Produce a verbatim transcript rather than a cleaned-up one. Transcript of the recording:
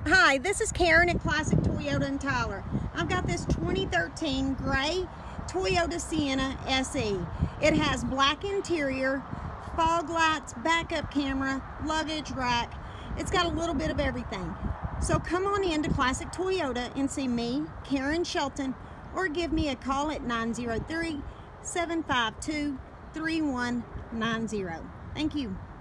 Hi, this is Karen at Classic Toyota in Tyler. I've got this twenty thirteen gray Toyota Sienna S E. It has black interior, fog lights, backup camera, luggage rack. It's got a little bit of everything. So come on in to Classic Toyota and see me, Karen Shelton, or give me a call at nine zero three, seven five two, three one nine zero. Thank you.